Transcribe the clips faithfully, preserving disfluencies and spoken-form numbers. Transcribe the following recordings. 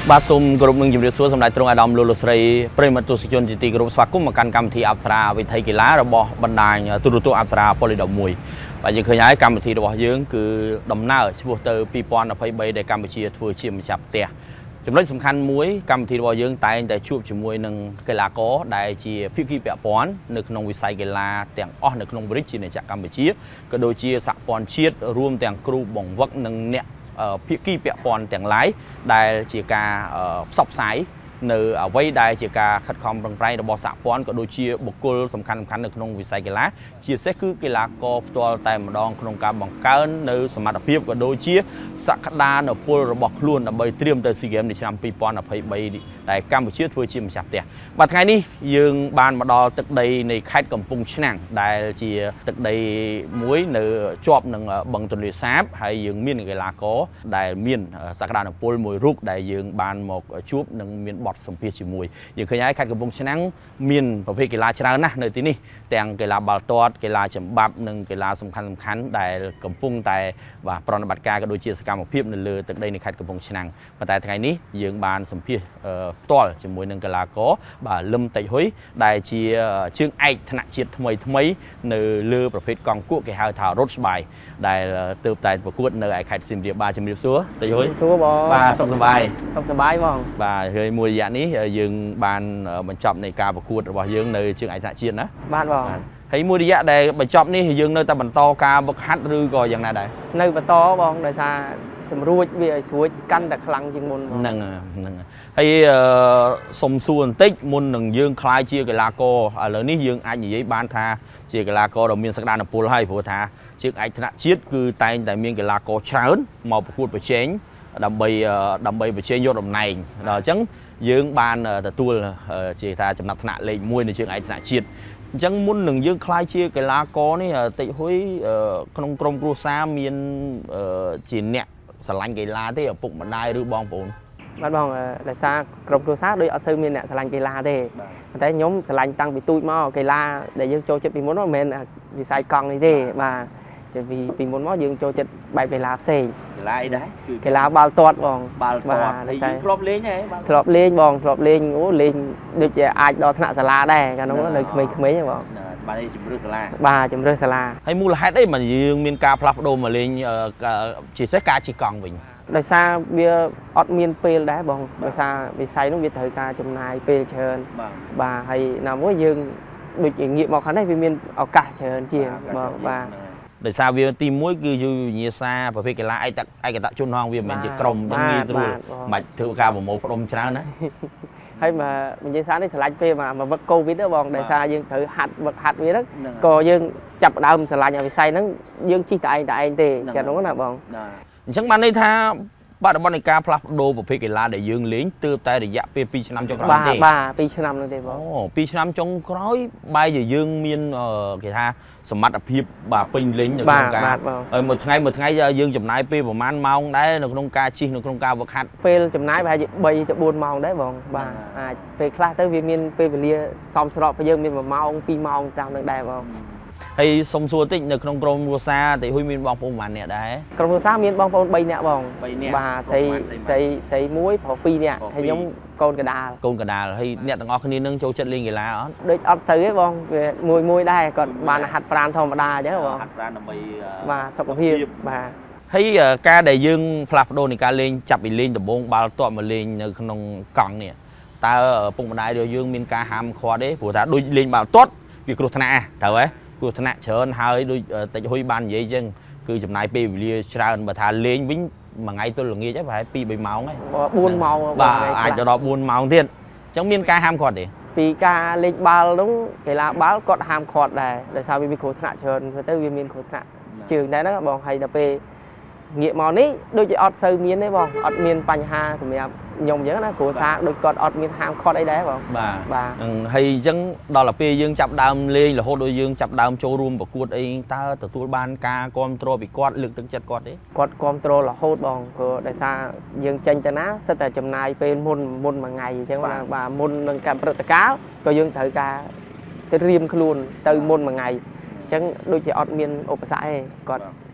បាទសូមគោរពនឹងជម្រាបសួរសម្ដេចទ្រង់អាដាមលោកលោកស្រីប្រិមត្តទស្សនិកជនជាទីគោរពស្វាគមន៍មកកាន់កម្មវិធីអប្សរាវិថីកីឡារបស់បណ្ដាញទូរទស្សន៍អប្សរាប៉ូលីដមួយបាទយើងឃើញហើយកម្មវិធីរបស់យើងគឺដំណើរឆ្ពោះទៅពីរពាន់ยี่สิบสามដែលកម្ពុជាធ្វើជាម្ចាស់ផ្ទះចំណុចសំខាន់មួយកម្មវិធីរបស់យើងតែងតែជួបជាមួយនឹងកីឡាករដែលជាភាគីពាក់ព័ន្ធនៅក្នុងវិស័យកីឡាទាំងអស់នៅក្នុងវិរិយជាអ្នកកម្ពុជាក៏ដូចជាសហព័ន្ធជាតិរួមទាំងគ្រូបង្វឹកនិងអ្នកភាគីពាក់ព័ន្ធទាំងឡាយដែលជាការផ្សព្វផ្សាយនៅអ្វីដែលជាការខិតខំប្រឹងប្រែងរបស់សហព័ន្ធក៏ដូចជាបុគ្គលសំខាន់ៗនៅក្នុងវិស័យកីឡាជាពិសេសគឺកីឡាករផ្ទាល់តែម្ដងក្នុងការបង្កើននៅសមត្ថភាពក៏ដូចជាសក្តានុពលរបស់ខ្លួនដើម្បីត្រៀមទៅស៊ីហ្គេមនៅឆ្នាំពីរពាន់ยี่สิบสามដែលកម្ពុជាធ្វើជាម្ចាស់ផ្ទះបាទថ្ងៃនេះយើងបានមកដល់ទឹកដីនៃខេត្តកំពង់ឆ្នាំងដែលជាទឹកដីមួយនៅជាប់នឹងបឹងទន្លេសាបហើយយើងមានកីឡាករដែលមានសក្តានុពលមួយរូបដែលយើងបានមកជួបនិងមានបទសម្ភាសន៍ជាមួយយើងឃើញហើយខេត្តកំពង់ឆ្នាំងមានប្រភេទកីឡាច្រើនណាស់នៅទីនេះទាំងកីឡាបាល់ទាត់កីឡាចម្បាប់និងកីឡាសំខាន់សំខាន់ដែលកំពុងតែបាទប្រតិបត្តិការក៏ដូចជាសកម្មភាពនៅលើទឹកដីនៃខេត្តកំពង់ឆ្នាំងប៉ុន្តែថ្ងៃនេះយើងបានសម្ភាសន៍ផ្ទាល់ជាមួយនឹងកីឡាករបាទលឹមតិចហ៊ុយដែលជាជើងឯកថ្នាក់ជាតិថ្មីថ្មីនៅលើប្រភេទកង់គក់គេហៅថារត់ស្បាយដែលទើបតែប្រកួតនៅឯខេត្តសៀមរាបបាទជំរាបសួរតិចហ៊ុយសួរបងបាទសុខសប្បាយសុខសប្បាយបងបាទហើយមួយរយៈនេះយើងបានបញ្ចប់នៃការប្រកួតរបស់យើងនៅជើងឯកថ្នាក់ជាតិណាបាទបងហើយមួយរយៈដែលបញ្ចប់នេះយើងនៅតែបន្តការវឹកហាត់ឬក៏យ៉ាងណាដែរនៅបន្តបងដោយសារសម្រួចវាឲ្យស្រួចកាន់តែខ្លាំងជាងមុនហ្នឹងហ្នឹងហើយសុំសួរបន្តិចមុននឹងយើងខ្លាយជាកីឡាករឥឡូវនេះយើងអាចនិយាយបានថាជាកីឡាករដ៏មានសក្តានុពលហើយព្រោះថាជើងឯកថ្នាក់ជាតិគឺតែងតែមានកីឡាករច្រើនមកប្រកួតប្រជែងដើម្បីដើម្បីប្រជែងយកតំណែងដល់អញ្ចឹងយើងបានទទួលជាថាចំណាត់ថ្នាក់លេខមួយនៅជើងឯកថ្នាក់ជាតិអញ្ចឹងមុននឹងយើងខ្លាយជាកីឡាករនេះតិចហ៊ុយក្នុងក្រុមគ្រួសារមានជាអ្នកស្រឡាញ់កីឡាទេឪពុកម្ដាយឬបងប្អូនបាទបងដោយសារក្រុមគ្រួសារដូចអត់សូវមានអ្នកស្រឡាញ់កីឡាទេប៉ុន្តែខ្ញុំស្រឡាញ់តាំងពីទូចមកកីឡាដែលយើងចូលចិត្តពីមុនមកមិនមែនវិស័យកង់នេះទេបាទពីពីមុនមកយើងចូលចិត្តបែបកីឡាផ្សេងកីឡាអីដែរកីឡាបាល់ទាត់បងបាល់ទាត់ហើយយើងធ្លាប់លេងហ៎ធ្លាប់លេងបងធ្លាប់លេងអូលេងដូចជាអាចដល់ថ្នាក់សាលាដែរកាលនោះនៅក្មេងៗហ្នឹងបងបាទជំរឿសាលាបាទជំរឿសាលាហើយមូលហេតុអីមកយើងមានការផ្លាស់ប្ដូរមកលេងជាពិសេសការជិះកង់វិញដោយសារវាអត់មានពេលដែរបងដោយសារវិស័យនោះវាត្រូវការចំណាយពេលច្រើនបាទហើយណាមួយយើងដូចងាកមកខាងនេះវាមានឱកាសច្រើនជាងបងបាទដោយសារវាទីមួយគឺយុវវិញ្ញាសាប្រភេទកីឡាឯកឯកតជនហងវាមិនមែនជាក្រុមយ៉ាងងាយស្រួលមិនធ្វើការប្រមូលផ្ដុំច្រើនណាហើយមកវិញ្ញាសានេះឆ្លាញ់ពេលមកវឹកកូវីដបងដោយសារយើងត្រូវហាត់វឹកហាត់វាហ្នឹងក៏យើងចាប់ដើមឆ្លាញ់វិស័យហ្នឹងយើងជិះតែឯងតែឯងទេចានោះណាបងអញ្ចឹងបានន័យថាបរិបទនៃការផ្លាស់ប្ដូរប្រភេទកីឡាដែលយើងលេងទើបតែរយៈពេលពីរឆ្នាំចុងក្រោយទេបាទពីរឆ្នាំនោះទេបងអូពីរឆ្នាំចុងក្រោយបែរជាយើងមានគេថាសមត្ថភាពបាទពេញលេញនៅក្នុងការហើយមួយថ្ងៃមួយថ្ងៃយើងចំណាយពេលប្រហែលម៉ោងដែរនៅក្នុងការជិះនៅក្នុងការវឹកហាត់ពេលចំណាយប្រហែលជាបីទៅបួនម៉ោងដែរបងបាទអាចពេលខ្លះទៅវាមានពេលវេលាសមស្របពេលយើងមានមួយម៉ោងពីរម៉ោងតាមនឹងដែរបងហើយសុំសួរតិចនៅក្នុងក្រុមគ្រួសារតិហ៊ុយមានបងប្អូនប៉ុន្មាននាក់ដែរក្រុមគ្រួសារមានបងប្អូនបីនាក់បងបីនាក់បាទស្រីស្រីស្រីមួយប្រុសពីរនាក់ហើយខ្ញុំកូនកដាលកូនកដាលហើយអ្នកទាំងអស់គ្នានឹងចូលចិត្តលេងកីឡាអត់ដូចអត់ទៅទេបងវាមួយមួយដែរគាត់បានហាត់ប្រាណធម្មតាអញ្ចឹងបងហាត់ប្រាណដើម្បីបាទសុខភាពបាទហើយការដែលយើងផ្លាស់ប្ដូរនៃការលេងចាប់ពីលេងដំបូងបាល់ទាត់មកលេងនៅក្នុងកង់នេះតើពុកម្ដាយរបស់យើងមានការហាមឃាត់ទេព្រោះថាដូចលេងបាល់ទាត់វាគ្រោះថ្នាក់ត្រូវហ៎គ្រោះថ្នាក់ច្រើនហើយដូចតិចហ៊ុយបាននិយាយអញ្ចឹងគឺចំណាយពេលវេលាច្រើនបើថាលេងវិញមួយថ្ងៃទល់ល្ងាចហ្នឹងប្រហែលពីរបីម៉ោងហ្នឹងបួនម៉ោងបាទអាចដល់បួនម៉ោងទៀតអញ្ចឹងមានការហាមឃាត់ទេពីការលេងបាល់ហ្នឹងកីឡាបាល់គាត់ហាមឃាត់ដែរដោយសារវាមានគ្រោះថ្នាក់ច្រើនទៅវាមានគ្រោះថ្នាក់ជើងដែរណាបងហើយដល់ពេលងាកមកនេះដូចជាអត់សូវមានទេបងអត់មានបញ្ហាសម្រាប់ខ្ញុំអញ្ចឹងណាគ្រួសារដូចគាត់អត់មានហាមឃាត់អីដែរបងបាទបាទហើយអញ្ចឹងដល់ទៅពេលយើងចាប់ដើមលេងរហូតដល់យើងចាប់ដើមចូលរួមប្រកួតអីតើទទួលបានការគ្រប់គ្រងពីគាត់លើកទឹកចិត្តគាត់ទេគាត់គ្រប់គ្រងរហូតបងព្រោះដោយសារយើងចេញទៅណាសិតតែចំណាយពេលមុនមុនមួយថ្ងៃអញ្ចឹងបាទមុននឹងការព្រឹត្តិការណ៍ក៏យើងត្រូវការទៅរៀមខ្លួនទៅមុនមួយថ្ងៃអញ្ចឹងដូចជាអត់មានឧបសគ្គទេគាត់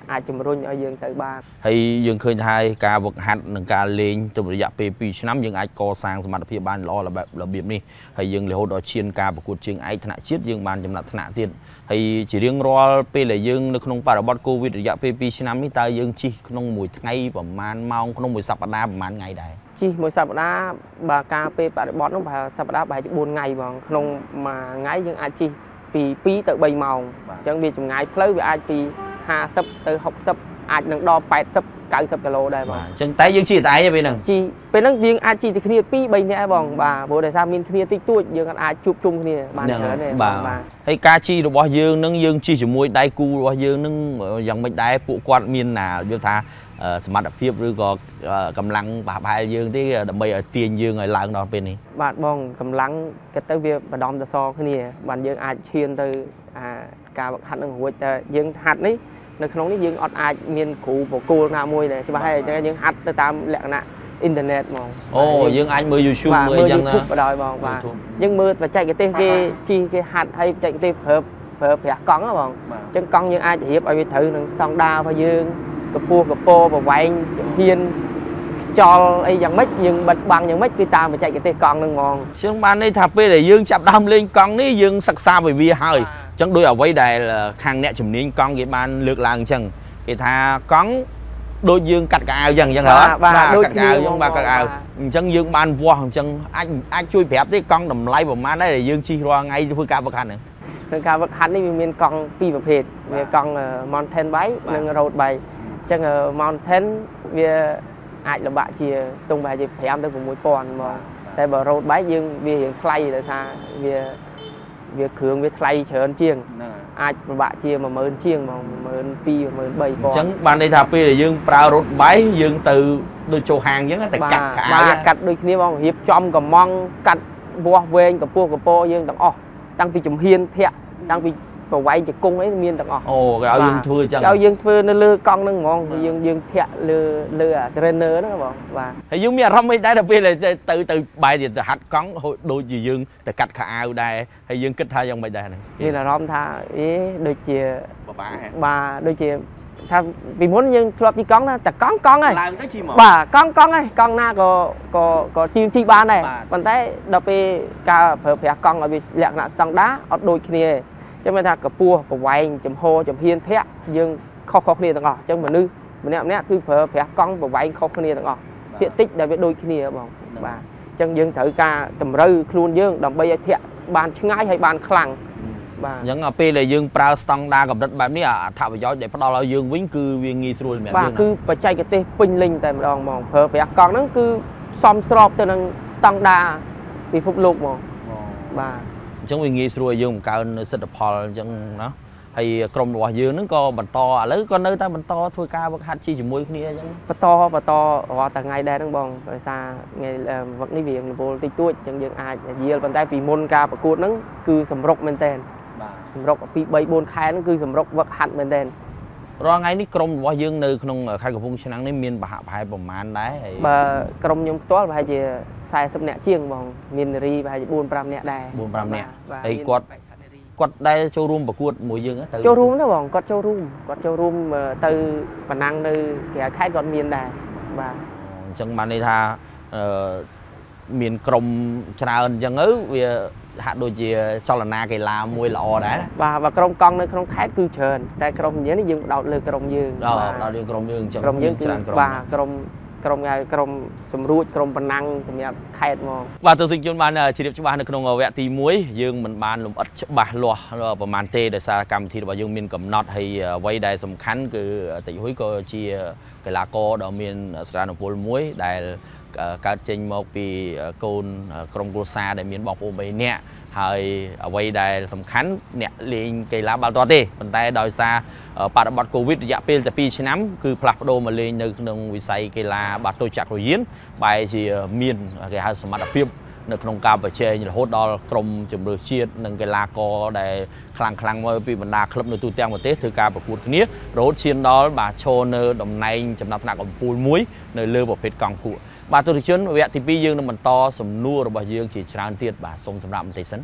អាចជំរុញឲ្យយើងទៅបានហើយយើងឃើញថាការវឹកហាត់និងការលេងទៅរយៈពេលពីរឆ្នាំយើងអាចកសាងសមត្ថភាពបានល្អរបៀបនេះហើយយើងរហូតដល់ឈានការប្រកួតជើងឯកថ្នាក់ជាតិយើងបានចំណាត់ថ្នាក់ទៀតហើយជារៀងរាល់ពេលដែលយើងនៅក្នុងបរិបទកូវីដរយៈពេលពីរឆ្នាំនេះតើយើងជិះក្នុងមួយថ្ងៃប្រហែលម៉ោងក្នុងមួយសប្តាហ៍ប្រហែលថ្ងៃដែរជិះមួយសប្តាហ៍បើការពេលបរិបទនោះបើសប្តាហ៍ប្រហែលជាbốnថ្ងៃបងក្នុងមួយថ្ងៃយើងអាចជិះពីពីរទៅបីម៉ោងអញ្ចឹងវាចម្ងាយផ្លូវវាអាចពីห้าสิบទៅหกสิบអាចនឹងដល់แปดสิบเก้าสิบគីឡូដែរបងអញ្ចឹងតែយើងជិះតែឯងពេលហ្នឹងជិះពេលហ្នឹងយើងអាចជិះតែគ្នាពីរបីនាក់បងបាទព្រោះដោយសារមានគ្នាតិចតួចយើងអាចជួបជុំគ្នាបានច្រើនទេបាទហើយការជិះរបស់យើងនឹងយើងជិះជាមួយដៃគូរបស់យើងនឹងយ៉ាងម៉េចដែរពួកគាត់មានណាយល់ថាសមត្ថភាពឬក៏កម្លាំងបះបែលយើងទេដើម្បីឲ្យទាញយើងឲ្យឡើងដល់ពេលនេះបាទបងកម្លាំងគិតទៅវាបដំតសគ្នាបានយើងអាចឈានទៅអាការវឹកហាត់នឹងរួចតែយើងហាត់នេះនៅក្នុងនេះយើងអត់អាចមានគ្រូបកគោលណាមួយដែរច្បាស់ហើយអញ្ចឹងយើងហាត់ទៅតាមលក្ខណៈអ៊ីនធឺណិតហ្មងអូយើងអាចមើល YouTube មើលអញ្ចឹងណាបដ ாய் បងបាទយើងមើលបច្ចេកទេសគេជីគេហាត់ហើយបច្ចេកទេសប្រើប្រើប្រាស់កង់ហ៎បងអញ្ចឹងកង់យើងអាចរៀបឲ្យវាត្រូវនឹងស្តង់ដាររបស់យើងកម្ពស់កម្ពស់ប្រវែងជំហានខ្យល់អីយ៉ាងម៉េចយើងបិទបាំងយ៉ាងម៉េចគឺតាមបច្ចេកទេសកង់ហ្នឹងហ្មងជាងបានន័យថាពេលដែលយើងចាប់ដើមលេងកង់នេះយើងសិក្សាពីវាហើយអញ្ចឹងដោយអ្វីដែលខាងអ្នកជំនាញកង់គេបានលើកឡើងអញ្ចឹងគេថាកង់ដូចយើងកាត់កៅអៅអញ្ចឹងអញ្ចឹងហ៎បាទដូចកាត់កៅអៅអញ្ចឹងបាទកាត់កៅអៅអញ្ចឹងយើងបានវាស់អញ្ចឹងអាចអាចជួយប្រាប់ទេកង់តម្លៃប្រហែលដែរដែលយើងជិះរាល់ថ្ងៃធ្វើការវឹកហាត់ហ្នឹងធ្វើការវឹកហាត់នេះវាមានកង់ពីរប្រភេទវាកង់ mountain bike និង road bike អញ្ចឹង mountain វាអាចលំបាកជាខ្ទង់ប្រហែលជាfiveទៅsixពាន់មកតែបើ road bike យើងវារៀងថ្លៃដោយសារវាវាគ្រឿងវាថ្លៃច្រើនជាងអាចពិបាកជាoneម៉ឺនជាងហ្មងoneម៉ឺនtwo oneម៉ឺនthreeពាន់អញ្ចឹងបានន័យថាពេលដែលយើងប្រើ road bike យើងទៅដូចចូលហាងអញ្ចឹងតែកាត់ខោបាទកាត់ដូចគ្នាបងរៀបចំកំងកាត់វាស់វែងកម្ពស់កម្ពស់យើងទាំងអស់តាំងពីជំហានធាក់តាំងពីប្រវែងជង្គង់អីមានទាំងអស់អូគេឲ្យយើងធ្វើអញ្ចឹងឲ្យយើងធ្វើនៅលើកង់ហ្នឹងហ្មងយើងយើងធាក់លើលើអា trainer ហ្នឹងបងបាទហើយយើងមានអារម្មណ៍មិនដែរដល់ពេលទៅទៅបែរទៅហាត់កង់ដូចជាយើងទៅកាត់ខោអាវដែរហើយយើងគិតថាយ៉ាងម៉េចដែរហ្នឹងមានអារម្មណ៍ថាអេដូចជាបបាបាទដូចជាថាពីមុនយើងធ្លាប់ជិះកង់ណាតែកង់កង់ហើយឡើងទៅជិះមកបាទកង់កង់ហើយកង់ណាក៏ក៏ក៏ជិះជិះបានដែរប៉ុន្តែដល់ពេលការប្រើប្រាស់កង់ឲ្យវាលក្ខណៈស្តង់ដាអត់ដូចគ្នាចឹងមានថាកម្ពស់ប្រវែងចំហចំហៀនធាក់យើងខុសៗគ្នាទាំងអស់អញ្ចឹងមនុស្សម្នាក់ម្នាក់គឺប្រើប្រាស់កង់ប្រវែងខុសគ្នាទាំងអស់ភាគតិចដែលវាដូចគ្នាបងបាទអញ្ចឹងយើងត្រូវការតម្រូវខ្លួនយើងដើម្បីឲ្យធាក់បានឆ្ងាយហើយបានខ្លាំងបាទអញ្ចឹងពេលដែលយើងប្រើស្តង់ដាកម្រិតបែបនេះអត្ថប្រយោជន៍ដែលផ្ដល់ឲ្យយើងវិញគឺវាងាយស្រួលម្នាក់យើងបាទគឺបច្ចេកទេសពេញលេញតែម្ដងហ្មងប្រើប្រាស់កង់ហ្នឹងគឺសមស្របទៅនឹងស្តង់ដាពិភពលោកហ្មងបាទអញ្ចឹងវាងាយស្រួលឲ្យយើងបង្កើននៅសិទ្ធិផលអញ្ចឹងណាហើយក្រុមរបស់យើងហ្នឹងក៏បន្តឥឡូវក៏នៅតែបន្តធ្វើការវឹកហាត់ជីជាមួយគ្នាអញ្ចឹងបន្តបន្តរាល់តែថ្ងៃដែរហ្នឹងបងដោយសារថ្ងៃវឹកនេះវារវល់តិចតួចអញ្ចឹងយើងអាចយាលប៉ុន្តែពីមុនការប្រកួតហ្នឹងគឺសម្រុកមែនតើបាទសម្រុកពីthree fourខែហ្នឹងគឺសម្រុកវឹកហាត់មែនតើរាល់ថ្ងៃនេះក្រុមរបស់យើងនៅក្នុងខេត្តកំពង់ឆ្នាំងនេះមានប្រហាក់ប្រហែលប្រមាណដែរហើយបើក្រុមខ្ញុំផ្ទាល់ប្រហែលជាfortyនាក់ជាងបងមាននារីប្រហែលជាfour fiveនាក់ដែរfour fiveនាក់ហើយគាត់គាត់ដែលចូលរួមប្រកួតមួយយើងទៅចូលរួមទៅបងគាត់ចូលរួមគាត់ចូលរួមទៅប៉ណ្ណាំងនៅក្រៅខេត្តគាត់មានដែរបាទអញ្ចឹងបានន័យថាអឺមានក្រុមច្រើនអញ្ចឹងទៅវាហាក់ដូចជាចលនាកីឡាមួយល្អដែរបាទបាទក្រុមកង់នៅក្នុងខេត្តគឺច្រើនតែក្រុមយើងនេះយើងបដោតលើក្រុមយើងបាទបដោតលើក្រុមយើងអញ្ចឹងក្រុមយើងច្រើនក្រុមបាទក្រុមក្រុមហៅក្រុមសម្រួចក្រុមប៉ណ្ណាំងសម្រាប់ខេត្តមកបាទទស្សនិកជនបានជ្រាបច្បាស់នៅក្នុងវគ្គទីoneយើងមិនបានលម្អិតច្បាស់លាស់ប្រហែលទេដោយសារកម្មវិធីរបស់យើងមានកំណត់ហើយអ្វីដែលសំខាន់គឺតិចហ៊ុយក៏ជាកីឡាករដ៏មានសក្តានុពលមួយដែលកើតចេញមកពីកូនក្រុមគ្រួសារដែលមានបងប្អូន3នាក់ហើយអ្វីដែលសំខាន់អ្នកលេងកីឡាបាល់ទាត់ទេប៉ុន្តែដោយសារបរិបទកូវីដរយៈពេលតែtwoឆ្នាំគឺផ្លាស់ប្ដូរមកលេងនៅក្នុងវិស័យកីឡាបាល់ទោចក្រយានបែរជាមានគេហៅសមត្ថភាពនៅក្នុងការប្រជែងរហូតដល់ក្រុមជម្រើសជាតិនិងកីឡាករដែលខ្លាំងខ្លាំងមកពីបណ្ដាក្លឹបនៅទូទាំងប្រទេសធ្វើការប្រកួតគ្នារហូតឈានដល់បាទឈរនៅតំណែងចំណាត់ថ្នាក់កំពូលមួយនៅលើប្រភេទកង់គួរបាទទស្សនិកជនវគ្គទីtwoយើងនឹងបន្តសំណួររបស់យើងជាច្រើនទៀតបាទសូមសម្រាប់បន្តិចសិន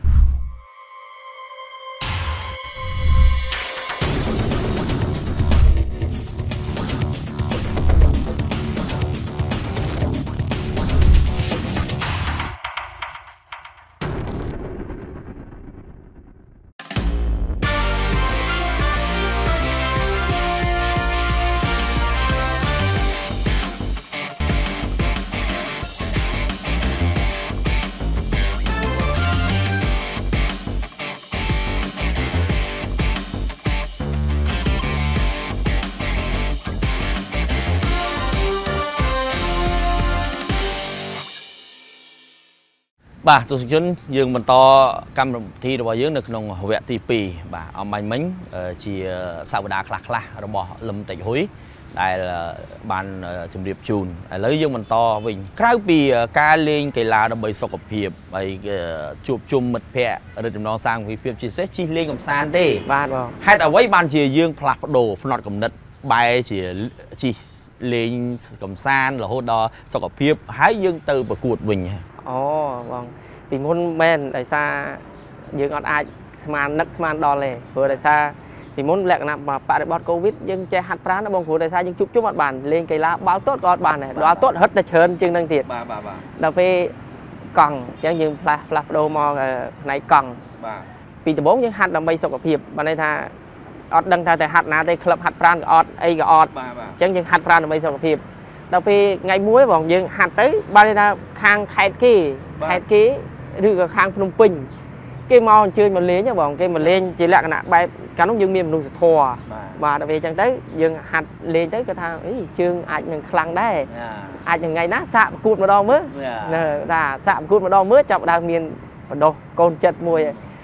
bà tôi xin dương mình to cam thi rồi dưới được nông vẹt tì pì bà ông anh mình chỉ sao đá khạc là rồi bỏ lâm tịnh hối đây là bàn chấm điệp chùn lấy dương mình to mình cái vì ca lên cái là đầm bầy sọc cọp hiệp bầy chụp chùm mật pẹ rồi chúng nó sang vì phim chỉ sẽ chi lên cầm san đi hay là với bàn chỉ dương phạt đồ nọt cầm đất bài chỉ chỉ lên cầm san là hốt đó sọc cọp hiệp hái dương từ bờ cuột mình. Ồ vâng, thì muốn men tại sao dương còn ai sman nấc sman đo lề vừa tại sao thì muốn lẹ nằm mà bạn bọt covid nhưng che hạt prán nó bông vừa tại sao nhưng chúc chúc mặt bàn lên cái lá báo tốt con bàn này đó tốt hết là trơn chương năng thiệt đặc biệt còn chẳng nhưng flash flash đồ mò này còn vì từ bốn những hạt làm bay sọc cọp hiệp bạn này tha ọt đăng tha tại hạt nào tại club hạt prán ọt ai cái ọt chẳng nhưng hạt prán làm bay sọc cọp hiệp đặc biệt ngày muối bọn dương hạt tới ba đây là khang khai kia khai kia đưa khang Phnom Penh cái mò chơi mà lên nha bọn cái mà lên chỉ là cái nạ bay cả nó dương miền nung thò và đặc biệt chẳng tới dương hạt lên tới cái thang ấy chương ai nhận khăng đấy ai nhận ngày nát sạm cụt mà đo mới là sạm cụt mà đo mới chọc đang miền đồ côn chật mùi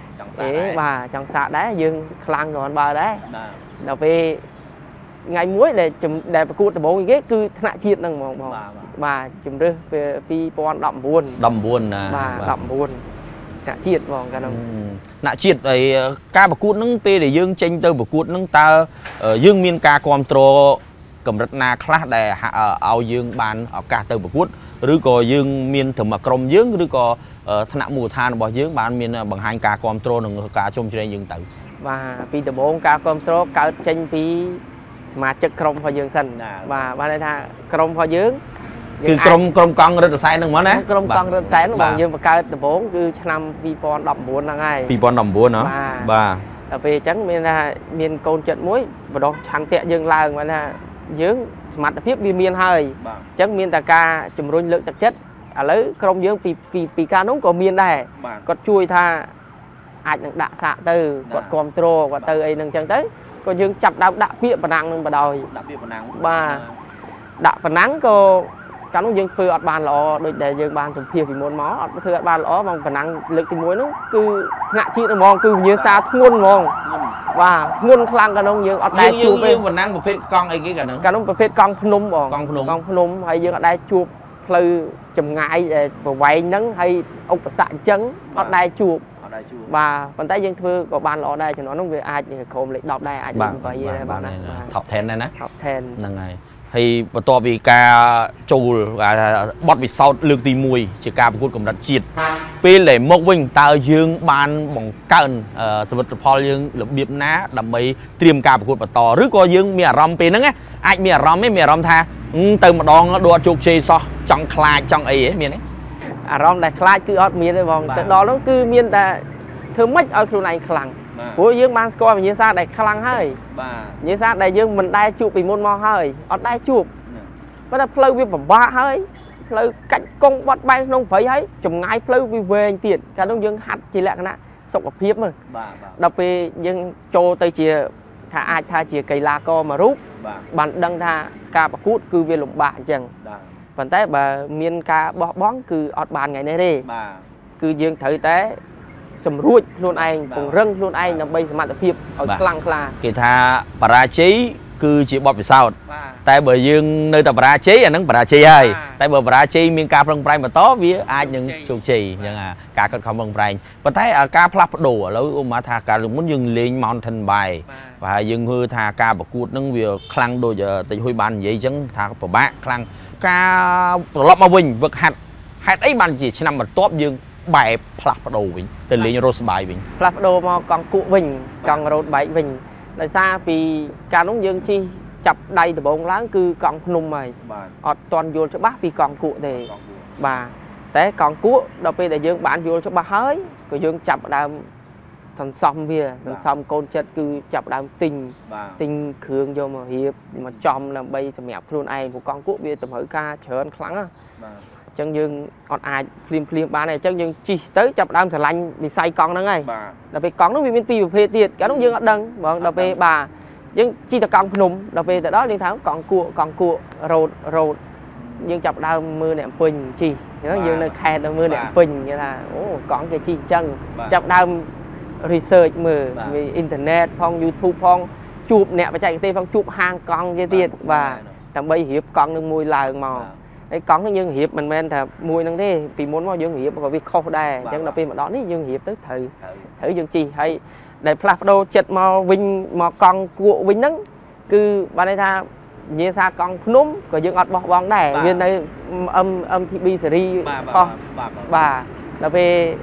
thế mà trong sạ đấy dương khăng rồi bờ đấy đặc biệt ngày muối để chùm để cụt bố cái cứ thạ chiết năng mà mà chùm đưa về phi pon đậm buồn đậm buồn mà đậm buồn nạ chiết vào cái đồng nạ chiết ấy ca bạc cút nâng pe để dương tranh tơ bạc cút nâng ta dương miên ca control cầm rất na class để ao dương bàn ở ca tơ bạc cút rồi có dương miên thầm mà crom dương rồi có thạ mùa than bỏ dương bàn miên bằng hai ca control nâng ca trong trên dương tử và phi từ bốn ca control cao tranh phi mà chất crom vào dương xanh và ban đây tha crom vào dương คือกรมกรมกองรถไฟนึงมั้งนะกรมกองรถไฟนึงบางยังประกาศแต่ผมคือชนำปีปอนดับบุญยังไงปีปอนดับบุญเนาะบ้าแต่ไปจังมีนะมีโกนจัดมุ้ยบดชันเตะยังลางมันนะยืงมัดเพียบมีเมียนเฮยจังมีแต่กาจุ่มรุ่นเลือกจัดจัดอะไรกรมยืงปีปีปีกาน้องก็เมียนได้ก็ช่วยท่าอาจจะด่าสะตือกดคอมโตรกดตือไอ้หนึ่งจังtớiก็ยืงจับดาวด่าเพียบปนังนึงบดอยบ้าด่าปนังก็การน้องยังเพื่ออัดบานล้อโดยแต่ยังบานสมเพียรฝีมวนหมออัดเพื่ออัดบานล้อมองผนังเลือกตีมวยนู้คือหน้าชีนมองคือยืนซาทุ่งมองว่าเงินคลังกันน้องยังอัดได้จูบเป็นผนังประเภทกองไอ้กี่กันนึงการน้องประเภทกองพนมบอกกองพนมกองพนมให้ยังอัดได้จูบพลือจมง่ายแบบไว้นั้นให้อุปสรรคจังอัดได้จูบvà còn tay dân thưa có bàn lọ đây cho nó nó về ai thì khom lại đọc đây ai thì phải gì đây bạn này thọc thèn này nè thọc thèn năng này thì bắt đầu vì ca trâu và bọt vì sau lược tì mùi chỉ ca một cùng đặt chìt pe để mộc vinh ta dương ban bằng cận sự vật phò dương lập biệp ná đầm mấy tiêm ca một cùng tỏ rước coi dương mía rầm pe nắng á ai mía rầm mấy mía rầm tha từ mà đòn đua chuột chê so trong khai trong ấy ấy miền ấy à rầm đại khai cứ ở miền đây vòng đó nó cứ miền ta thưa mấy ở khu này khăng của dương ban score như sao đại khăng hơi như sao đại dương mình đai chụp bị môn mò hơi ở đai chụp có ta pleu vi bẩm ba hơi pleu cạnh công bắt bay nông phải ấy chùm ngay pleu vi về tiền cả đông dương hạt chỉ lẹ cái nè sọc ở phía mà đặc biệt dương cho tới chia thà ai tha chia cây la co mà rút bạn đăng tha ca bạc cút cứ về lục bạ chẳng phần té bà miên ca bó bón cứ ọt bàn ngày nay đi cứ dương thử té chấm ruột luôn anh cùng răng luôn anh là bây giờ mặt phiệp ở khăng là kỳ tha para chế cứ chỉ bọt vì sao tại bởi dương nơi tập para chế à nắng para chế ơi tại bởi para chế miền ca phong prai mà tó vía ai những chuột chì nhưng à ca còn không phong prai và thấy ở ca plap đồ ở lối mà tha ca luôn muốn dừng lên mountain bài và dừng hư tha ca bạc cút nâng việc khăng đôi giờ tình huy ban vậy chẳng tha của bác khăng ca lọp mà bình vực hạt hạt ấy ban chỉ nằm ở top dương bài plap đồ bình từ liền rose bài bình plap đồ mà còn cụ bình còn rose bài bình tại sao vì ca nông dương chi chập đây từ bốn láng cứ còn nung mày ọt toàn vô cho bác vì còn cụ thì bà té còn cú đâu bây để dương bạn vô cho bác hơi của dương chập đam thằng xong bia thằng xong con chết cứ chập đam tình tình khương vô mà hiệp mà chom làm bây giờ mẹp luôn ai một con cú bia tầm hỡi ca chờ kháng á chân dương ọt ai phim phim ba này chân dương chi tới chập đam thằng lanh bị say con đó ngay là vì con nó bị miên pi phê tiệt cả nó dương ở đằng bọn đâu về bà nhưng chi ta con nùng đâu về tại đó liên thắng còn cua còn cua rột rột nhưng chập đam mưa nệm phình chi nó dương nơi khe nó mưa điện bình như là ô con cái chi chân chập đam research mờ về internet phong YouTube phong chụp nè và chạy tên phong chụp hàng con cái tiền và làm bây hiệp con đừng mùi là màu cái con nó dương hiệp mình men là mùi năng thế vì muốn vào dương hiệp có việc khâu đài chẳng là vì mà đó ní dương hiệp tới thử thử dương chi hay để plado chật màu vinh màu con của vinh nắng cứ ban đây tha như xa con núm của dương ọt bọc bóng đẻ viên đây âm âm thì bi series con và là về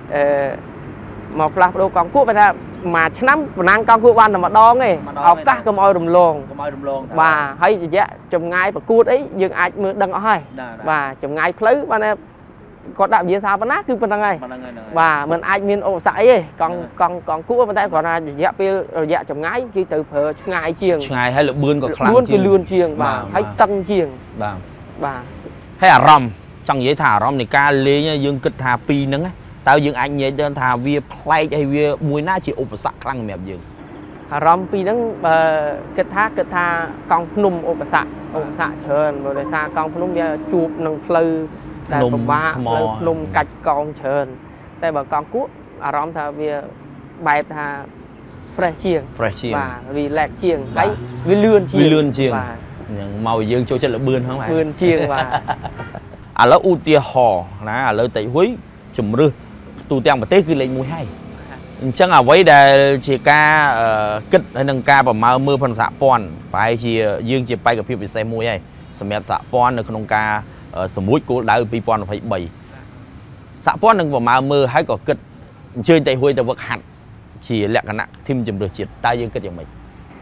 một plado con của bên ta mà năm năng con của ban là mà đo này học các cái môi rùm lồn và hay dạ chùm ngay và cua ấy dương ai mới đăng hỏi và chùm ngay lấy ban em có đạo diễn sao nát cứ bên này và mình ai miên ô sải ấy còn còn còn cua bên tay còn là dạ bây dạ chùm ngay khi từ phở ngày chiềng ngày hay là bươn còn khăn luôn cái lươn chiềng và hay tăng chiềng và hay à rầm trong giấy thả rầm này ca lê nha dương kịch thả pi nắng tao dương anh nhớ đơn thà vía play hay vía mùi ná chỉ ốp sạc lăng mẹp dương rong pi nắng kết tha kết tha con num ốp sạc ốp sạc chơn rồi để xa con num vía chụp nâng pleu đại bậc ba num cạch con chơn tại bà con cuốc rong thà vía bài thà fresh chieng và vì lẹt chieng cái vì lươn chieng lươn chieng màu dương cho chân là bươn không phải bươn chieng và à lỡ u tia hò nè à lỡ tẩy huế chùm rư tu tiên mà tết cứ lên mùi hay chẳng là với để chỉ ca kích hay nâng ca và mơ mưa phần xạ pon phải chỉ dương chỉ bayกับphim bị xe mùi hay sầm mẹp xạ pon được nông ca sầm mũi của đại pi pon phải bảy xạ pon nâng vào mơ mưa hay có kích chơi tại huế tại vật hạt chỉ lẹ cái nặng thêm chùm được triệt tay dương kích của mình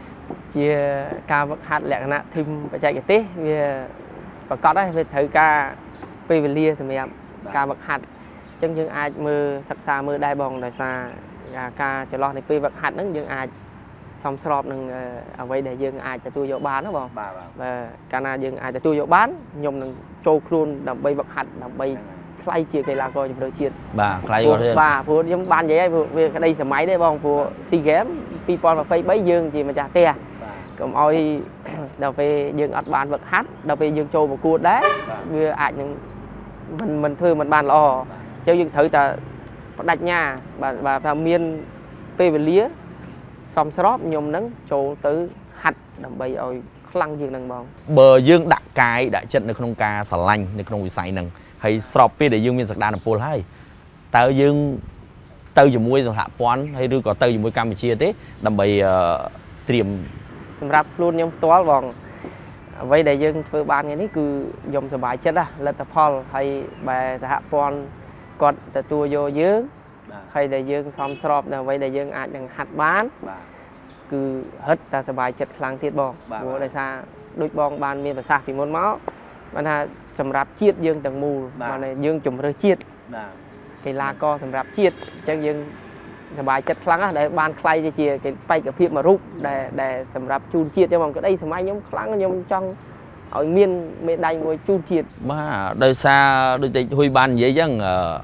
chia ca vật hạt lẹ cái nặng thêm phải chạy cái tết vì và có đấy về thử ca về lia sầm mẹp ca vật hạt chân dương ai mưa sắc xa mưa đai bòn đại xa ca cho lo thì pi vật hạt nó dương ai xong sọp nâng ở vậy để dương ai cho tôi vô bán nó bòn và ca na dương ai cho tôi vô bán nhom nâng trâu luôn đầm bay vật hạt đầm bay khai chia cây la coi cho đôi chiên bà khai coi bà phụ giống ban vậy về cái đây sờ máy đấy bòn phụ si game pi pon và phay bấy dương gì mà chả te còn oi đầu về dương ắt bán vật hạt đầu về dương trâu một cua đá vừa ai những mình mình thương mình bàn lo cho dương thử ta đặt nhà và và và miên pe về lía xong sóp nhôm nắng trâu tới hạt đầm bay oi khăng dương nâng bòn bờ dương đặt cái đại trận được không ca sả lanh được không bị say nâng hay sọp pe để dương miên sạc đan pol hay tao dương tao dùng muối rồi hạ pon hay đưa có tao dùng muối Campuchia thế đầm bay tiệm รับluôn nhôm toál bòn vậy để dương vừa ban cái này cứ dùng sờ bài chết à là tập pol hay bài hạ pon cònแต่ตัวโยเยอะให้ได้ยังซ้อมสอบนะไว้ได้ยังอาจยังหัดบ้านคือฮึดแต่สบายจัดครั้งที่บอกโว้ได้ซาโดยบองบานมีภาษาฝีมนเมาส์มันฮะสำหรับเชียดยังต่างมูมันยังจุ่มเรือเชียดกีฬาก็สำหรับเชียดจังยังสบายจัดครั้งได้บานใครจะเชียร์ไปกับเพียบมารุกได้ได้สำหรับจูนเชียดจะมองก็ได้สมัยยมครั้งยมจังở miền miền Tây ngồi chu triệt mà đời xa đôi tay huy ban vậy chứ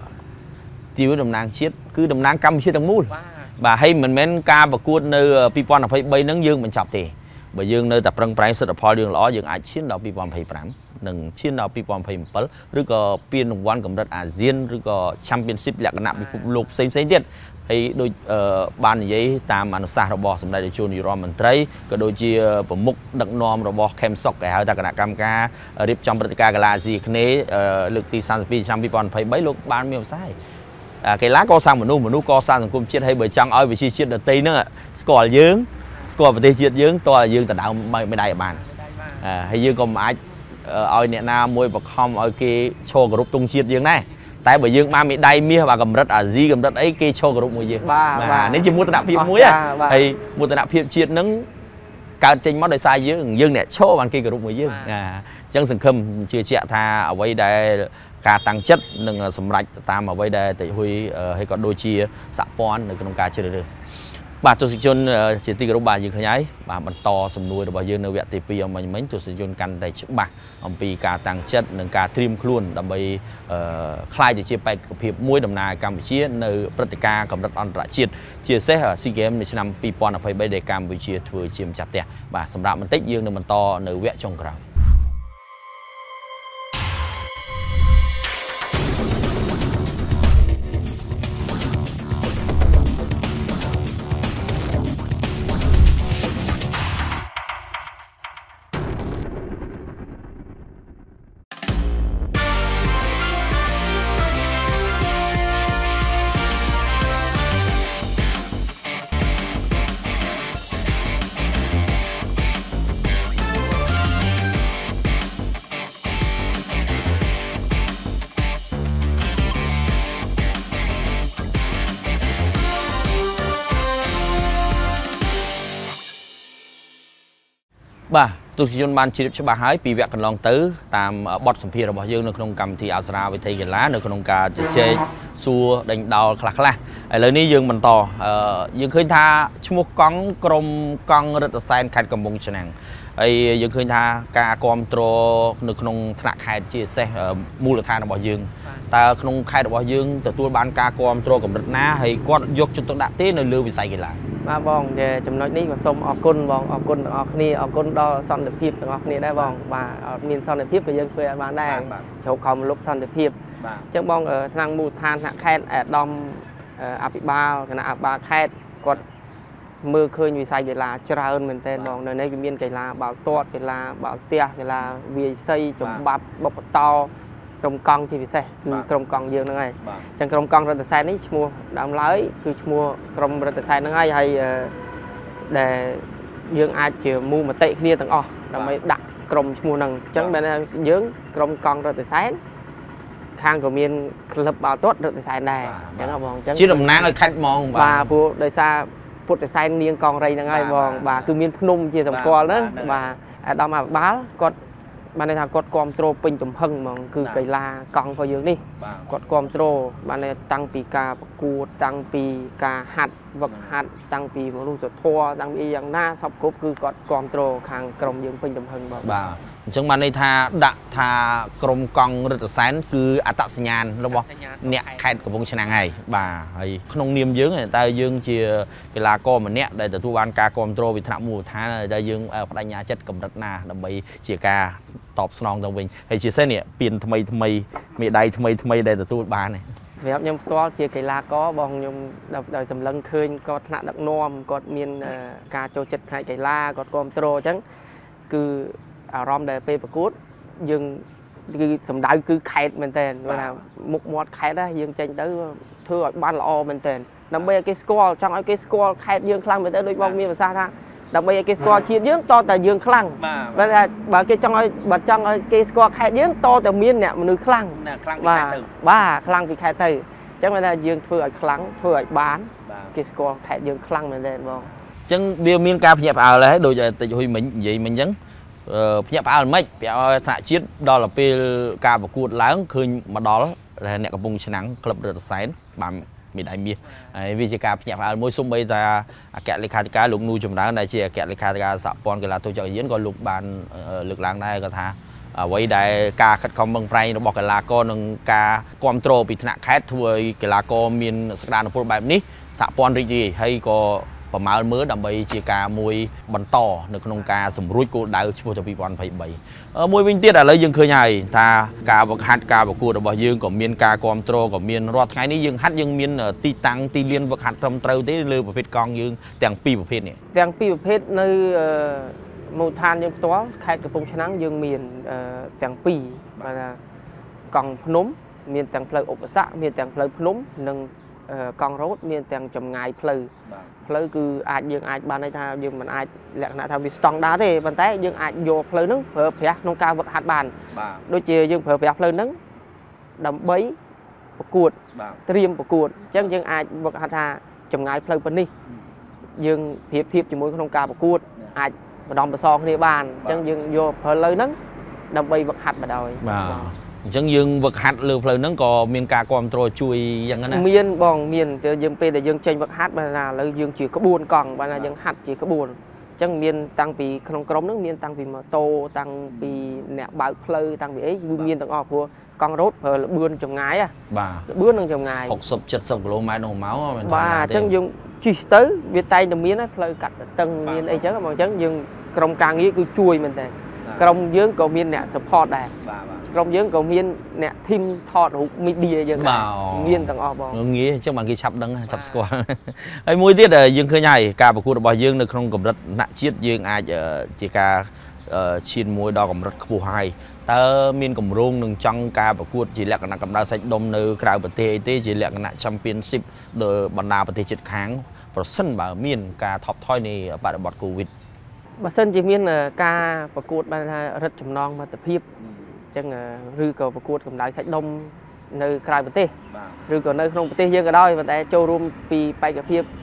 tiêu đầm nang chiết cứ đầm nang căm chiết đằng mũi và hay mình men ca và cuốn nơi pipon là phải bay nắng dương mình chọc thì bởi dương nơi tập răng prai sự tập đường ló dương ai chiến đầu pipon phải pram đừng chiến đầu pipon phải một pal rồi có piên đồng quan cầm đất ASEAN rồi có championship lạc nạp lục xem xem tiết hay đôi ban vậy tam anh sa rồi bỏ sầm đại để chôn đi rồi mình thấy cái đôi chia phẩm mục đặc nom rồi bỏ kem sọc cái hai ta cái nạp cam ca rip trong bật ca là gì cái này lực tí san pi trăm pipon phải bấy lúc ban miêu sai cái lá co sang một nu một nu co sang cùng chiết hay bởi trăng ơi vì chi chiết là tây nữa score dướng score và tây chiết dướng to là dương tận đạo mới mới đại bàn hay dương còn ai ơi nè na môi bậc không ơi kia cho group tung chiết dướng này tại bởi dương ba mỹ đây mía và cầm đất ở gì cầm đất ấy kia cho group mùi dương mà nếu chỉ mua tận phim muối à hay mua tận phim chiết nắng cả trên mót đời sai dương dương nè cho bàn kia group mùi dương chân sừng khâm chưa chẹt tha ở đây đây ca tăng chất nâng sầm rạch tam ở đây đây tại huy hay còn đôi chia sạ pon được trong ca chưa được bà tôi sẽ chôn chỉ tin cái bà dương khơi nháy bà mình to sầm nuôi được bà dương nơi vẹt thì pi ông mình mấy tôi sẽ chôn căn tại chữ bạc ông pi ca tăng chất nâng ca trim luôn đầm bay khai để chia bay hiệp muối đầm nài Campuchia nơi Pratica cầm đất on rạ chiết chia sẻ ở SEA Games năm pi pon ở phải bay để Campuchia thôi chiêm chặt tè bà sầm rạ mình tích dương nơi mình to nơi vẹt trong cầu bà tôi xin ban chỉ cho bà hái vì việc cần lòng tứ tạm bọt sầm phìរបស់យើងនៅក្នុងកម្មវិធីអប្សរាវិធីកីឡានៅក្នុងការជជែកសួរដេញដោលខ្លះខ្លះឥឡូវនេះយើងបន្តយើងឃើញថាឈ្មោះកង់ក្រុមកង់រតសែនខេត្តកំពង់ឆ្នាំងហើយយើងឃើញថាការគ្រប់គ្រងនៅក្នុងថ្នាក់ខេត្តជាពិសេសមូលដ្ឋានរបស់យើងតើក្នុងខេត្តរបស់យើងទទួលបានការគ្រប់គ្រងកម្រិតណាហើយគាត់យកចិត្តទុកដាក់ទេនៅលើវិស័យកីឡាបាទបងចំណុចនេះក៏សូមអរគុណបងអរគុណទាំងអស់គ្នាអរគុណដល់សន្តិភាពទាំងអស់គ្នាដែរបងបាទអត់មានសន្តិភាពក៏យើងធ្វើឲ្យបានដែរជ្រោកខំលុបសន្តិភាពអញ្ចឹងបងថ្នាក់មូលដ្ឋានថ្នាក់ខេត្តអាដាមអភិបាលគណៈអភិបាលខេត្តគាត់មើលឃើញវិស័យកីឡាច្រើនមែនទែនបងនៅនេះគឺមានកីឡាបាល់ទាត់កីឡាបាល់ទះកីឡាវាយសីចំបាប់បុកបតោក្រុមកង់ជាពិសេសគឺក្រុមកង់យើងហ្នឹងហើយអញ្ចឹងក្រុមកង់រតសែននេះឈ្មោះដើមឡើយគឺឈ្មោះក្រុមរតសែនហ្នឹងហើយហើយដែលយើងអាចជាមូលមតិគ្នាទាំងអស់ដើម្បីដាក់ក្រុមឈ្មោះហ្នឹងអញ្ចឹងបែរថាយើងក្រុមកង់រតសែនខាងក៏មានក្លឹបបាល់ទាត់រតសែនដែរអញ្ចឹងបងអញ្ចឹងជាតំណាងឲ្យខេត្តហ្មងបាទព្រោះដោយសារពុទ្ធសែននាងកងរៃហ្នឹងហើយបងបាទគឺមានភ្នំជាសម្គាល់ហ្នឹងបាទអាដាមអភិបាលគាត់បានថាគាត់គ្រប់គ្រងពេញទំហឹងហ្មងគឺកីឡាកង់របស់យើងនេះគាត់គ្រប់គ្រងបានតាំងពីការប្រកួតតាំងពីការហាត់វឹកហាត់តាំងពីមនុស្សធម៌តាំងពីយ៉ាងណាសពគ្រប់គឺគាត់គ្រប់គ្រងខាងក្រុមយើងពេញទំហឹងបងបាទអញ្ចឹងបានន័យថាដាក់ថាក្រុមកង់រតសែនគឺអត្តសញ្ញាណរបស់អ្នកខេត្តកំពង់ឆ្នាំងហើយបាទហើយក្នុងនាមយើងតើយើងជាកីឡាករម្នាក់ដែលទទួលបានការគ្រប់គ្រងពីថ្នាក់មូលដ្ឋានដែលយើងបដិញ្ញាចិត្តកម្រិតណាដើម្បីជាការតបស្នងទៅវិញហើយជាពិសេសនេះពានថ្មីថ្មីមេដាយថ្មីថ្មីដែលទទួលបាននេះសម្រាប់ខ្ញុំផ្ទាល់ជាកីឡាករបងខ្ញុំដោយសម្លឹងឃើញគាត់ថ្នាក់ដឹកនាំគាត់មានការចូលចិត្តផ្នែកកីឡាគាត់គ្រប់គ្រងអញ្ចឹងគឺអារម្មណ៍ដែលពេលប្រកួតយើងគឺសម្ដៅគឺខេតមែនតើថាមុខមាត់ខេតយើងចេញទៅធ្វើឲ្យបានល្អមែនតើដើម្បីឲ្យគេស្គាល់ចង់ឲ្យគេស្គាល់ខេតយើងខ្លាំងមែនតើដូចបងមានប្រសាសន៍ថាដើម្បីឲ្យគេស្គាល់ជាតិយើងតតែយើងខ្លាំងបាទថាបើគេចង់ឲ្យបើចង់ឲ្យគេស្គាល់ខេតយើងតតែមានអ្នកមនុស្សខ្លាំងខ្លាំងពីខេតទៅបាទខ្លាំងពីខេតទៅអញ្ចឹងថាយើងធ្វើឲ្យខ្លាំងធ្វើឲ្យបានគេស្គាល់ខេតយើងខ្លាំងមែនតើបងអញ្ចឹងវាមានការភ្ញាក់ផ្អើលហើយដូចតិចហ៊ុយមិញនិយាយមិញអញ្ចឹងភ្ញាក់ផ្អើលមិនប្រាប់ឲ្យថ្នាក់ជាតិដល់ទៅពេលការប្រកួតឡើងឃើញមកដល់អ្នកកំពុងឆ្នាំងក្លឹបរតសែនបានមានដៃមាសហើយវាជាការភ្ញាក់ផ្អើលមួយសូម្បីតែអគ្គលេខាធិការលោកនូចម្រើនដែលជាអគ្គលេខាធិការសហព័ន្ធកីឡាទូចចក្រយានក៏លោកបានលើកឡើងដែរគាត់ថាអ្វីដែលការខិតខំប្រឹងប្រែងរបស់កីឡាករនិងការគ្រប់គ្រងពីថ្នាក់ខេត្តធ្វើឲ្យកីឡាករមានសក្តានុពលបែបនេះសហព័ន្ធរីករាយហើយក៏ប្រមាលមើលដើម្បីជាការមួយបន្តនៅក្នុងការសម្រួចគោលដៅឈ្មោះទៅពីរពាន់ยี่สิบสามមួយវិញទៀតឥឡូវយើងឃើញហើយថាការវឹកហាត់ការប្រកួតរបស់យើងក៏មានការគ្រប់គ្រងក៏មានរាល់ថ្ងៃនេះយើងហាត់យើងមានទីតាំងទីលានវឹកហាត់ត្រឹមត្រូវទេលើប្រភេទកង់យើងទាំងពីរប្រភេទនេះទាំងពីរប្រភេទនៅមូលដ្ឋានយើងផ្ទាល់ខេត្តកំពង់ឆ្នាំងយើងមានទាំងពីរបាទថាកង់ភ្នំមានទាំងផ្លូវឧបសគ្គមានទាំងផ្លូវភ្នំនិងកង់រ៉ូតមានទាំងចម្ងាយផ្លូវផ្លូវគឺអាចយើងអាចបានន័យថាយើងមិនអាចលក្ខណៈថាវាស្តង់ដារទេប៉ុន្តែយើងអាចយកផ្លូវហ្នឹងប្រើប្រាស់ក្នុងការវឹកហាត់បានដូចជាយើងប្រើប្រាស់ផ្លូវហ្នឹងដើម្បីប្រកួតត្រៀមប្រកួតអញ្ចឹងយើងអាចវឹកហាត់ថាចម្ងាយផ្លូវប៉ុណ្នេះយើងប្រៀបធៀបជាមួយក្នុងការប្រកួតអាចម្ដងបន្សងគ្នាបានអញ្ចឹងយើងយកផ្លូវហ្នឹងដើម្បីវឹកហាត់បណ្ដោយបាទអញ្ចឹងយើងវឹកហាត់លើផ្លូវហ្នឹងក៏មានការគ្រប់គ្រងជួយយ៉ាងណាមានបងមានយើងពេលដែលយើងចេញវឹកហាត់បានថាឥឡូវយើងជាក្បួនកង់បានថាយើងហាត់ជាក្បួនអញ្ចឹងមានតាំងពីក្នុងក្រុមហ្នឹងមានតាំងពីម៉ូតូតាំងពីអ្នកបើកផ្លូវតាំងពីអីគឺមានទាំងអស់ព្រោះកង់រ៉ូតប្រើលបឿនចម្ងាយបាទលបឿននឹងចម្ងាយหกสิบ เจ็ดสิบគីឡូម៉ែត្រក្នុងម៉ោងមែនបាទអញ្ចឹងយើងជិះទៅវាតែងតែមានផ្លូវកាត់តឹងមានអីចឹងបងអញ្ចឹងយើងក្រុមការងារគឺជួយមែនតើក្រុមយើងក៏មានអ្នក support ដែរក្រុមយើងក៏មានអ្នក team ថតរូប media យើងមានទាំងអស់បងងាយអញ្ចឹងបានគេឆាប់ដឹងឆាប់ស្គាល់ហើយមួយទៀតយើងឃើញហើយការប្រកួតរបស់យើងនៅក្នុងកម្រិតថ្នាក់ជាតិយើងអាចជាការឈានមួយដល់កម្រិតខ្ពស់ហើយតើមានគម្រោងនឹងចង់ការប្រកួតជាលក្ខណៈកម្ដៅសាច់ដុំនៅក្រៅប្រទេសអីទេជាលក្ខណៈ Championship ដោយបណ្ដាប្រទេសជិតខាងប្រសិនបើមានការថប់ថយនៃបរិបទ COVID បើសិនជាមានការប្រកួតបានថារឹតចំណងមិត្តភាពអញ្ចឹងឬក៏ប្រកួតកម្ដៅសាច់ដុំនៅក្រៅប្រទេសឬក៏នៅក្នុងប្រទេសយើងក៏ដោយប៉ុន្តែចូលរួមពីបេក្ខភាព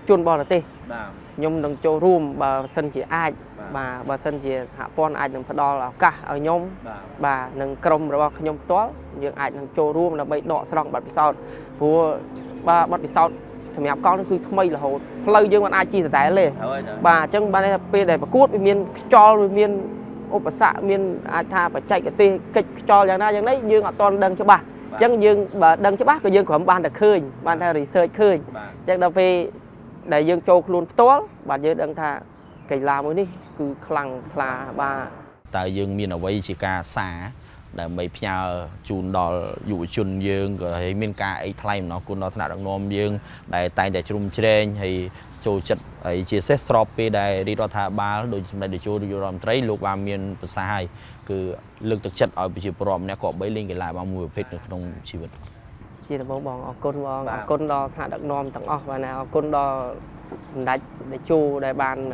chôn bò là tê nhom đừng cho room bà sân chỉ ai bà bà sân chỉ hạ pon ai đừng phải đo là cả ở nhom bà đừng cầm rồi bà nhom toán nhưng ai đừng cho room là bị đọ xong bật bị sao của bà bật bị sao thì mẹ con nó cứ mây là hồ lâu dương còn ai chi tại lên bà chân bà này p để bà cút miền cho miền ốp xạ miền ai tha phải chạy cái tê kịch choอย่างนั้นอย่างนี้dương họ toàn đừng cho bà chân dương bà đừng cho bác của dương của ban được khơi ban theo research khơi chân đâu về để dương châu luôn toán bà dương đừng tha cái làm mới đi cứ khăng là bà tại dương miền ở đây chỉ ca xa để mấy nhà chun đò dụ chun dương rồi miền ca ấy thay nó cũng nó thằng nào nôm dương để tay để chum trên thì châu chất ấy chia sẻ shopee để đi đo thà ba đôi này để châu đi làm trái lục ba miền xa hai cứ lực thực chất ở bị problem này có bấy linh cái lại bao mùi phết trongชีวิต chỉ là bong bong ở côn bong ở côn đo thà đặc nôm tặng ở và nào côn đo đánh để chu để bàn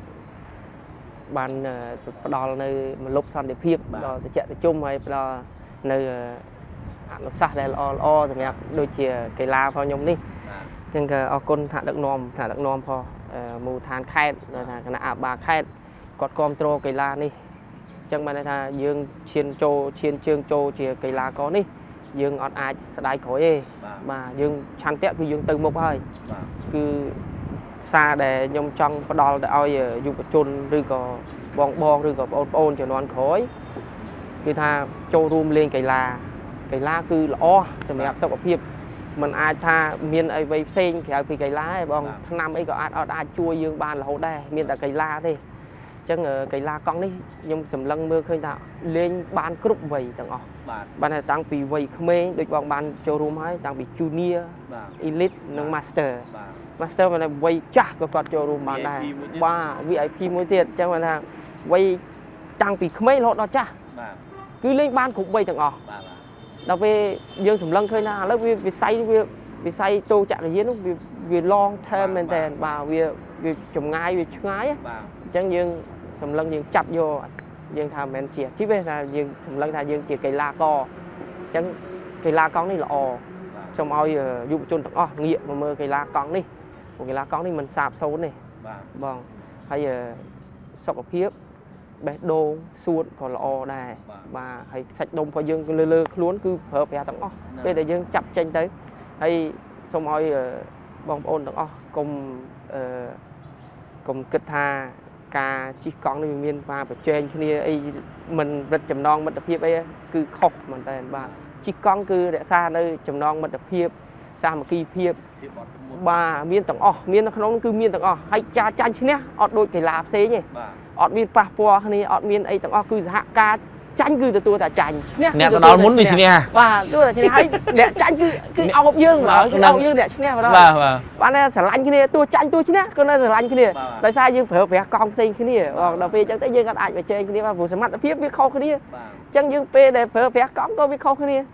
bàn đo nơi lúc xong để phiếp đo chạy để chung hay đo nơi nó sát đây là o rồi đôi chia cái la vào nhom đi nhưng cái ở côn thà đặc nôm thà đặc nômพอ mù than khai rồi là cái nào bà khai quạt control cái la đi chẳng mà là dương chiên châu chiên trương châu chỉ cái lá có đi dương ọt ai đại khối mà dương chăn tẹt cứ dương từ một hơi cứ xa để nhom trong có đo để oi dùng cái chôn rồi có bong bong rồi có ôn ôn cho nó ăn khối cứ tha châu room lên cái lá cái lá cứ là o xem đẹp sao có phiệp mình ai tha miền ấy vây sen thì vì cái lá bong tháng năm ấy có ai ọt ai chua dương ban là hậu đây miền là cái lá thế chẳng cái la con đi nhưng sầm lăng mưa khơi tạo lên ban group vậy chẳng ọ ban này tăng bị vậy không mê được vòng ban showroom hay tăng bị junior elite nâng master master mà này vậy chắc có con showroom ban này ba vi ai pi mỗi tiền chẳng mà là vậy tăng bị không mê họ đó chắc cứ lên ban cũng vậy chẳng ọ đặc biệt dương sầm lăng khơi nào lớp vì say vì vì say tô chạm là diễn vì vì long term maintain và vì vì trồng ngay vì ngay chẳng dương sầm lân dương chặt vô dương tham men chia chứ bây là dương sầm lân tham dương chia cây la co chẳng cây la con này là ò trong oi dụng chôn tặng o nghiệm mà mơ cây la con đi một cây la con đi mình sạp sâu này vâng hay giờ sọc ở phía bé đô suốt còn là o này và hay sạch đông phải dương lơ lơ luôn cứ hợp về tặng o bây giờ dương chặt tranh tới hay xong oi bong ôn tặng o cùng cùng kết tha cả chỉ con này miền và phải truyền cho nên ấy mình rất chầm non mất tập hiệp ấy cứ khóc mà tên bà chỉ con cứ để xa nơi chầm non mất tập hiệp xa một kỳ hiệp bà miền tầng o miền nó không cứ miền tầng o hay cha chanh chứ nhé ọt đôi cái lạp xế nhỉ ọt miền Papua này ọt miền ấy tầng o cứ hạ ca chanh cứ từ tôi là chanh nè tao đó muốn đi xin nha và tôi là chanh hay để chanh cứ cứ ao dương mà cứ ao dương để chanh vào đó bạn này sả lanh cái này tôi chanh tôi chứ nhá con này sả lanh cái này tại sao dương phải phải con sinh cái này hoặc đặc biệt chẳng tới dương các anh phải chơi cái này và vụ sắm mặt phía biết khâu cái này chẳng dương p để phải phải con tôi biết khâu cái này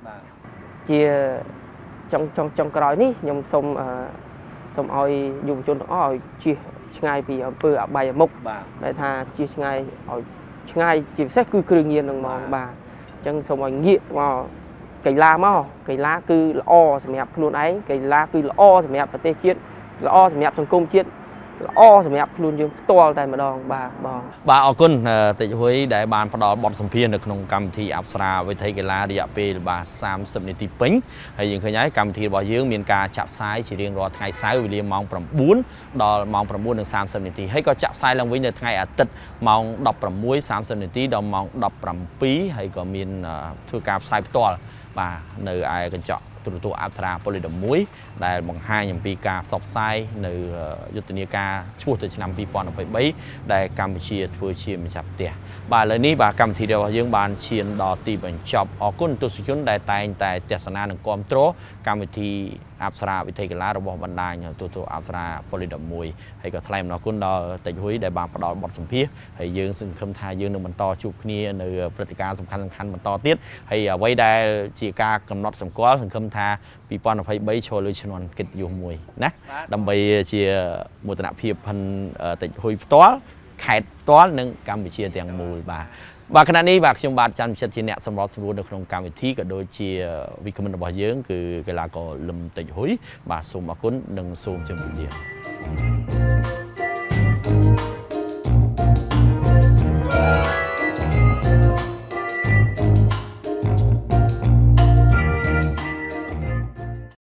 chia trong trong trong cái này nhom sông sông oi dùng chôn oi chia ngay vì ở bờ ở bài mục để tha chia ngay ở ngay chỉ xét cứ cứ nhiên đừng mong bà chân xong rồi nghiện vào cái lá máu cái lá cứ là o thì mẹp luôn ấy cái lá cứ là o thì mẹp và tê chiết là o thì mẹp trong công chiết là o thì mẹp luôn chứ to tại mà đòn bà bò bà ở quân tại huế đại bàn bắt đầu bọn sầm phiên được nông cam thì áp ra với thấy cái lá đi về bà sam sầm đi pính hay những cái nhái cam thì bỏ dưới miền ca chạm sai chỉ riêng rồi ngày sai vì liêm mong from bốn đò mong from bốn được sam sầm đi hay có chạm sai lần với nhật ngày ở tịch mong đọc from muối sam sầm đi đò mong đọc from pí hay có miền thưa cam sai to bà nơi ai cần chọn tụi tụi áp ra poly đầm muối đại bằng hai nhầm pi ca sọc sai nơi Yutonia ca chua từ năm pi pon phải bấy đại Campuchia vừa chia mình chặt tiền bà lời ní bà cầm thì đều dương bàn chiên đò tì bằng chọc ở quân tôi sử dụng đại tài tại Tesla được control Campuchia áp ra với thầy cái lá robot bàn đài tụi tụi áp ra poly đầm muối hay có thay nó quân đò tỉnh huế đại bàn đò bọt sầm phía hay dương sừng khâm thai dương được mình to chụp kia nơi Pratica sầm khăn khăn mình to tiết hay quay đại chỉ ca cầm nót sầm quá sừng khâm tha pi pon phải bấy cho lưới chọn kịch dùng mùi nè đâm bay chia một tận phiệp phần tỉnh huế toán khai toán nâng Campuchia tiền mùi bà và khả năngนี้vàខ្ញុំបាទចាំចិត្តជាអ្នកសម្របសម្រួលនៅក្នុងកម្មវិធីក៏ដូចជាវិក្កាមរបស់យើងគឺកីឡាករលឹមតិចហ៊ុយបាទសូមអរគុណនិងសូមជម្រាបលា